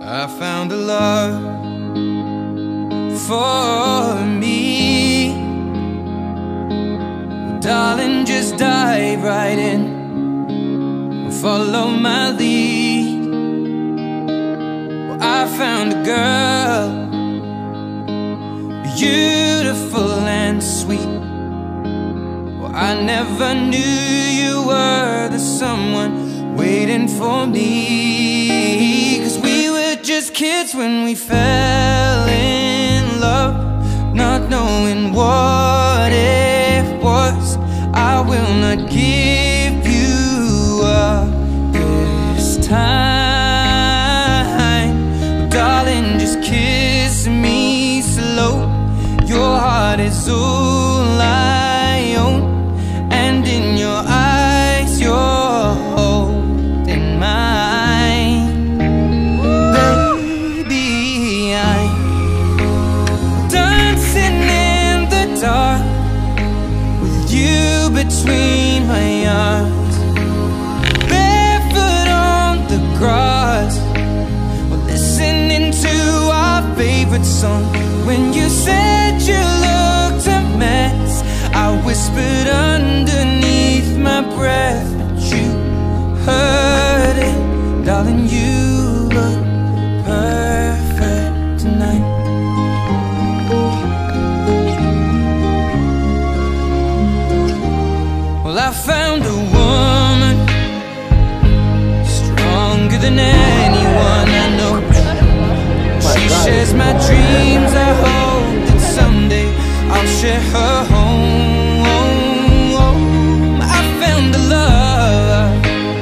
I found a love for me. Darling, just dive right in, follow my lead. Well, I found a girl, beautiful and sweet. Well, I never knew you were the someone waiting for me. 'Cause we were just kids when we fell in love, not knowing what it was. I will not give you up this time. Darling, just kiss me slow. Your heart is all I own, and in your eyes you're holding mine. Baby, I'm dancing in the dark with you between my arms, barefoot on the grass. We're listening to our favorite song. When you said you looked a mess, I whispered underneath my breath, but you heard it. Darling, you look perfect tonight. Well, I found a woman stronger than anyone I know. She shares my dreams. I hope that someday I'll share her home. I found a love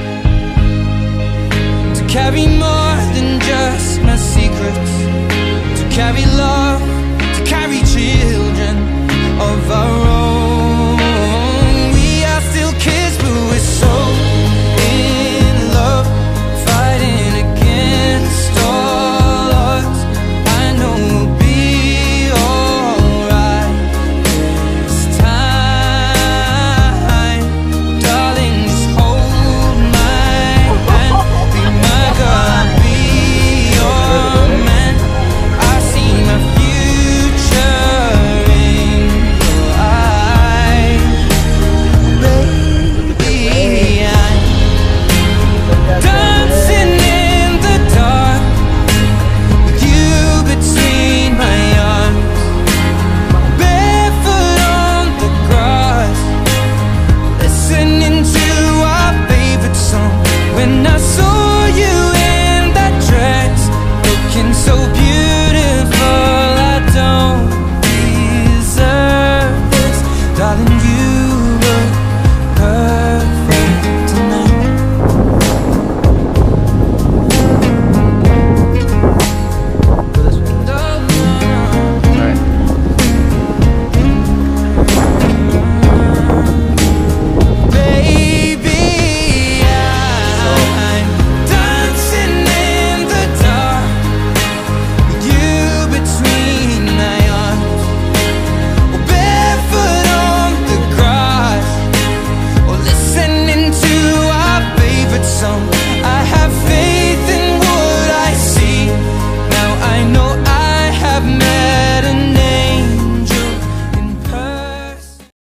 to carry more than just my secrets, to carry love, to carry children of our own. We are still kids, but we're so in love, fighting against all odds. I know we'll be alright this time. Darling, just hold my hand, be my girl, I'll be your man. I see my future in your eyes. Baby, I'm dancing in the dark with you between my arms, barefoot on the grass, listening to our favorite song. When I saw